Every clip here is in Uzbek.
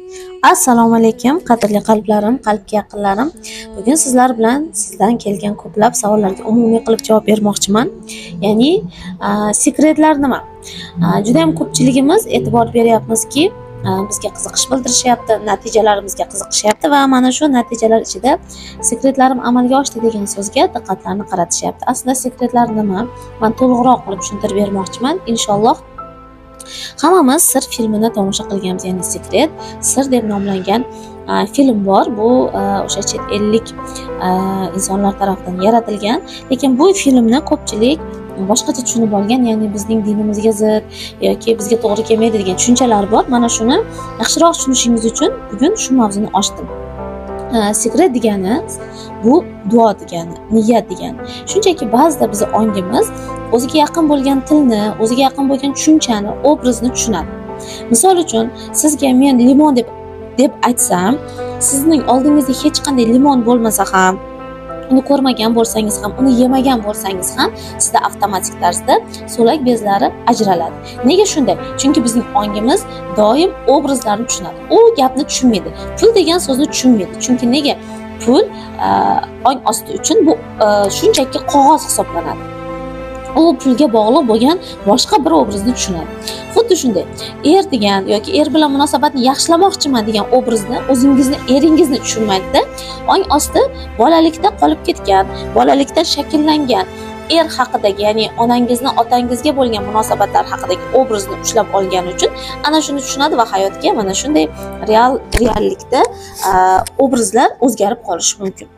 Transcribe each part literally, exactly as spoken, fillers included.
Assalomu alaykum qadrli qalblarim, qalbga yaqinlarim. Bugun sizlar bilan sizdan kelgan ko'plab savollarga umumiy qilib javob bermoqchiman. Ya'ni sekretlar nima? Juda ham ko'pchiligimiz e'tibor beryapmizki, bizga qiziqish bildirishyapti, natijalarimizga qiziqishyapti va mana shu natijalar ichida sekretlarim amalga oshdi degan so'zga diqqatlarni qaratishyapti. Aslida sekretlar nima? Men to'liqroq qilib tushuntirib bermoqchiman. Inshaalloh hammamiz Sir filmini tomosha qilganmiz, ya'ni Sekret, Sir deb nomlangan film bor. Bu o'sha chet ellik insonlar tomonidan yaratilgan, lekin bu filmni ko'pchilik boshqacha tushunib olgan, ya'ni bizning dinimizga zid yoki bizga to'g'ri kelmaydi degan tushunchalar bor. Mana shuni yaxshiroq tushunishingiz uchun bugun shu mavzuni ochdim. Sekret degani bu duo degani, niyat degani. Shunchaki ba'zida bizning ongimiz o'ziga yaqin bo'lgan tilni, o'ziga yaqin bo'lgan tushunchani, obrazni tushunadi. Misol uchun, sizga men limon deb deb aytsam, sizning oldingizda hech qanday limon bo'lmasa ham, uni ko'rmagan bo'lsangiz ham, uni yemagan bo'lsangiz ham, sizda avtomatik tarzda so'lak bezlari ajraladi. Nega shunday? Chunki bizning ongimiz doim obrazlarni tushunadi. U gapni tushunmaydi. Pul degan so'zni tushunmaydi. Chunki nega? Pul ong osti uchun bu shunchaki qog'oz hisoblanadi. U pulga bog'liq bo'lgan boshqa bir obrazni tushunadi. Xuddi shunday, er degan yoki er bilan munosabatni yaxshilamoqchiman degan obrazni o'zingizni, eringizni tushunmaydi. Ong osti bolalikda qolib ketgan, bolalikda shakllangan er haqidagi, ya'ni onangizni, otangizga bo'lgan munosabatlar haqidagi obrazni ushlab olgani uchun ana shuni tushunadi va hayotga mana shunday real reallikda obrazlar o'zgarib qolishi mumkin.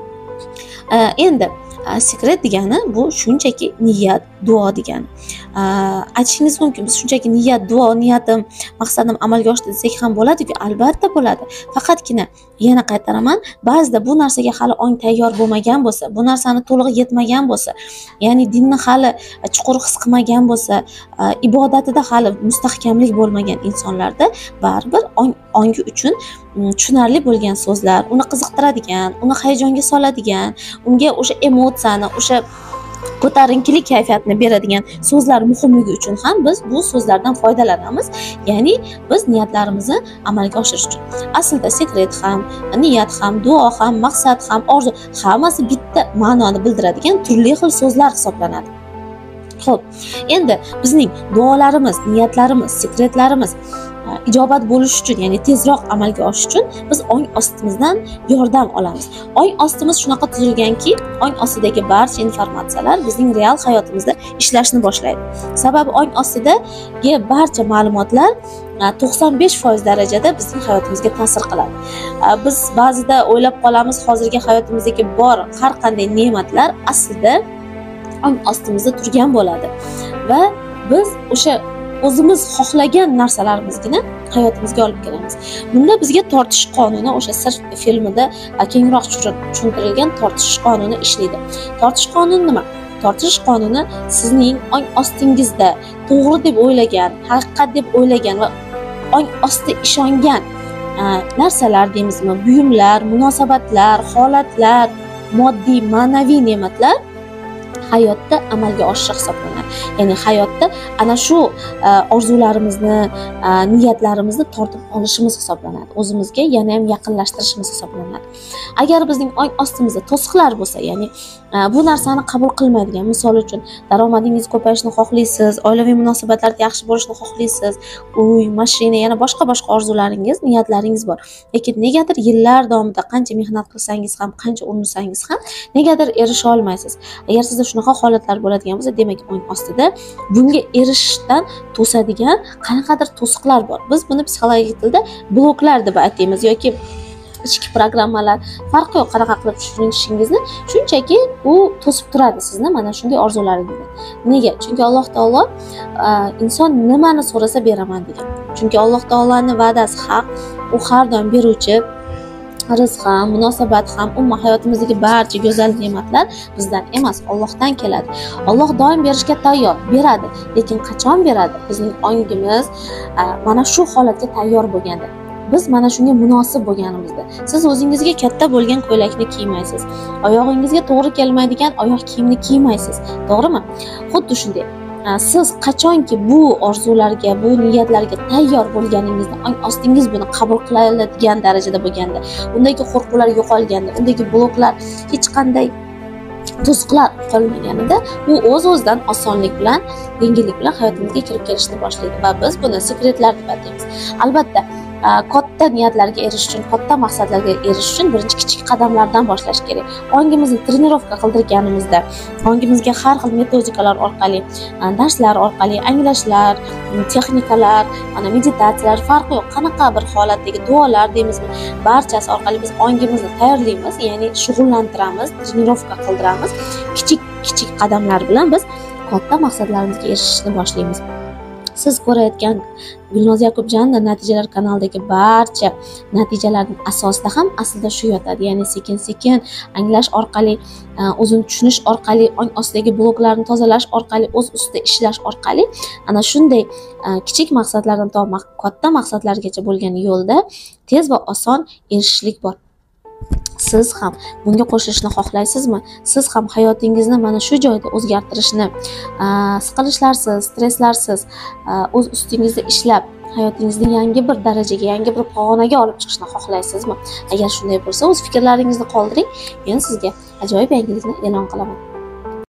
Endi sekret degani bu shunchaki niyat, duo degani. Aytishingiz mumkin, biz shunchaki niyat, duo, niyatim, maqsadim amalga oshdi desak ham bo'ladi-ku, albatta bo'ladi. Faqatgina yana qaytaraman, ba'zida bu narsaga hali ong tayyor bo'lmagan bo'lsa, bu narsani to'liq yetmagan bo'lsa, ya'ni dinni hali chuqur his qilmagan bo'lsa, ibodatida hali mustahkamlik bo'lmagan insonlarda baribir ong ongi uchun tushunarli bo'lgan so'zlar, uni qiziqtiradigan, uni hayajonga soladigan, unga o'sha emotsiyani, o'sha ko'tarinkilik kayfiyatni beradigan so'zlar muhimligi uchun ham biz bu so'zlardan foydalanamiz. Ya'ni biz niyatlarimizni amalga oshirish uchun. Aslida sekret ham, niyat ham, duo ham, maqsad ham, orzu hammasi bitta ma'noni bildiradigan turli xil so'zlar hisoblanadi. Xo'p, endi bizning duolarimiz, niyatlarimiz, sekretlarimiz ijobat bo'lishi uchun, ya'ni tezroq amalga oshishi uchun biz ong ostimizdan yordam olamiz. Ong ostimiz shunaqa tuzilganki, ong ostidagi barcha informatsiyalar bizning real hayotimizda ishlashni boshlaydi. Sababi ong ostidagi barcha ma'lumotlar to'qson besh foiz darajada bizning hayotimizga ta'sir qiladi. Biz ba'zida o'ylab qolamiz, hozirgi hayotimizdagi bor har qanday ne'matlar aslida ong ostimizda turgan bo'ladi va biz o'sha o'zimiz xohlagan narsalarimizni hayotimizga olib kelamiz. Bunda bizga tortish qonuni, o'sha Sir filmida kengroq tushuntirilgan tortish qonuni ishlaydi. Tortish qonuni nima? Tortish qonuni sizning ong ostingizda to'g'ri deb o'ylagan, haqiqat deb o'ylagan va ong osti ishongan narsalar deymizmi, buyumlar, munosabatlar, holatlar, moddiy, ma'naviy ne'matlar hayotda amalga oshishi hisoblanadi. Ya'ni hayotda ana shu orzularimizni, niyatlarimizni tortib olishimiz hisoblanadi. O'zimizga yana ham yaqinlashtirishimiz hisoblanadi. Agar bizning ong ostimizda to'siqlar bo'lsa, ya'ni bu narsani qabul qilmaydigan, misol uchun daromadingiz ko'payishini xohlaysiz, oilaviy munosabatlarda yaxshi bo'lishni xohlaysiz, uy, mashina, yana boshqa-boshqa orzularingiz, niyatlaringiz bor. Lekin negadir yillar davomida qancha mehnat qilsangiz ham, qancha urinsangiz ham negadir erisha olmaysiz. Agar sizda shunaqa holatlar bo'ladigan bo'lsa, demak ong ostida bunga erishishdan to'sadigan qanaqadir to'siqlar bor. Biz buni psixologik tilda bloklar deb aytamiz yoki ichki programmalar, farqi yo'q qanaqa qilib tushunishingizni, shunchaki u to'sib turadi sizni mana shunday orzularingizni. Nega? Chunki Alloh taolo inson nimani so'rasa beraman degan. Chunki Alloh taolaning va'dasi haq, u har doim beruvchi. Rizq ham, munosabat ham, umuman hayotimizdagi barcha go'zal ne'matlar bizdan emas, Allohdan keladi. Alloh doim berishga tayyor, beradi, lekin qachon beradi? Bizning ongimiz mana shu holatga tayyor bo'lganda. Biz mana shunga munosib bo'lganimizda. Siz o'zingizga katta bo'lgan ko'ylakni kiymaysiz. Oyog'ingizga to'g'ri kelmaydigan oyoq kiyimni kiymaysiz. To'g'rimi? Xuddi shunday. siz qachonki bu orzularga, bu niyatlarga tayyor bo'lganingizda, ong ostingiz buni qabul qila oladigan darajada bo'lganda, undagi qo'rquvlar yo'qolganda, undagi bloklar hech qanday to'siqlar qolmaganida, u o'z-o'zidan osonlik bilan, yengillik bilan hayotimizga kirib kelishni boshlaydi va biz buni sekretlar deb ataymiz. Albatta, katta niyatlarga erishish uchun, katta maqsadlarga erishish uchun birinchi kichik qadamlardan boshlash kerak. Ongimizni trenirovka qildirganimizda, ongimizga har xil metodikalar orqali, darslar orqali, anglashlar, texnikalar, mana meditatsiyalar, farqi yo'q, qanaqa bir holatdagi duolar deymizmi, barchasi orqali biz ongimizni tayyorlaymiz, ya'ni shug'ullantiramiz, trenirovka qildiramiz. Kichik-kichik qadamlar bilan biz katta maqsadlarimizga erishishni boshlaymiz. Siz ko'rayotgan Gulnoza Yakubjanova natijalar kanalidagi barcha natijalarning asosida ham aslida shu yotadi. Ya'ni sekin-sekin anglash orqali, o'zini tushunish orqali, ong ostidagi bloklarni tozalash orqali, o'z ustida ishlash orqali ana shunday kichik maqsadlardan to katta maqsadlargacha bo'lgan yo'lda tez va oson erishishlik bor. Siz ham bunga qo'shilishni xohlaysizmi? Siz ham hayotingizni mana shu joyda o'zgartirishni, siqilishlarsiz, stresslarsiz, o'z ustingizda ishlab, hayotingizni yangi bir darajaga, yangi bir pog'onaga olib chiqishni xohlaysizmi? Agar shunday bo'lsa, o'z fikrlaringizni qoldiring. Men sizga ajoyib yangilikni e'lon qilaman.